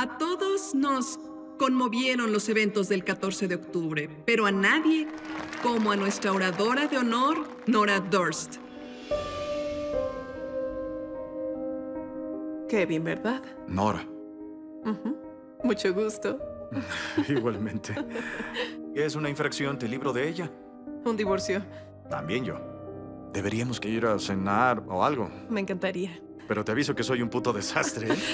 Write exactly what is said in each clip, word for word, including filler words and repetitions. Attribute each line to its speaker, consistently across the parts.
Speaker 1: A todos nos conmovieron los eventos del catorce de octubre, pero a nadie como a nuestra oradora de honor, Nora Durst.
Speaker 2: Kevin, ¿verdad?
Speaker 3: Nora.
Speaker 2: Uh-huh. Mucho gusto.
Speaker 3: Igualmente. Es una infracción, te libro de ella.
Speaker 2: Un divorcio.
Speaker 3: También yo. Deberíamos que ir a cenar o algo.
Speaker 2: Me encantaría.
Speaker 3: Pero te aviso que soy un puto desastre, ¿eh?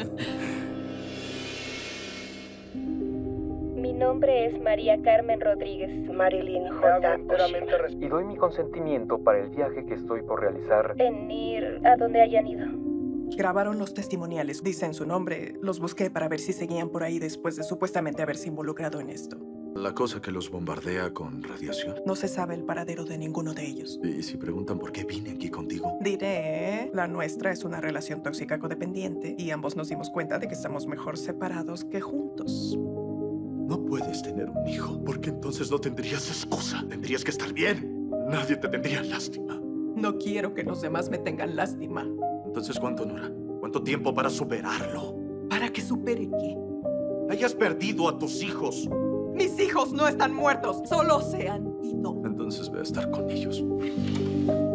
Speaker 4: Mi nombre es María Carmen Rodríguez. Marilyn J.
Speaker 5: Y doy mi consentimiento para el viaje que estoy por realizar.
Speaker 4: En ir a donde hayan ido.
Speaker 6: Grabaron los testimoniales, dicen su nombre. Los busqué para ver si seguían por ahí después de supuestamente haberse involucrado en esto.
Speaker 3: La cosa que los bombardea con radiación.
Speaker 6: No se sabe el paradero de ninguno de ellos.
Speaker 3: Y si preguntan por qué vine aquí contigo.
Speaker 6: Diré, ¿eh? La nuestra es una relación tóxica codependiente y ambos nos dimos cuenta de que estamos mejor separados que juntos.
Speaker 3: No puedes tener un hijo, porque entonces no tendrías excusa. Tendrías que estar bien. Nadie te tendría lástima.
Speaker 6: No quiero que los demás me tengan lástima.
Speaker 3: Entonces, ¿cuánto, Nora? ¿Cuánto tiempo para superarlo?
Speaker 6: ¿Para que supere qué?
Speaker 3: Hayas perdido a tus hijos.
Speaker 6: Mis hijos no están muertos, solo se han ido.
Speaker 3: Entonces ve a estar con ellos.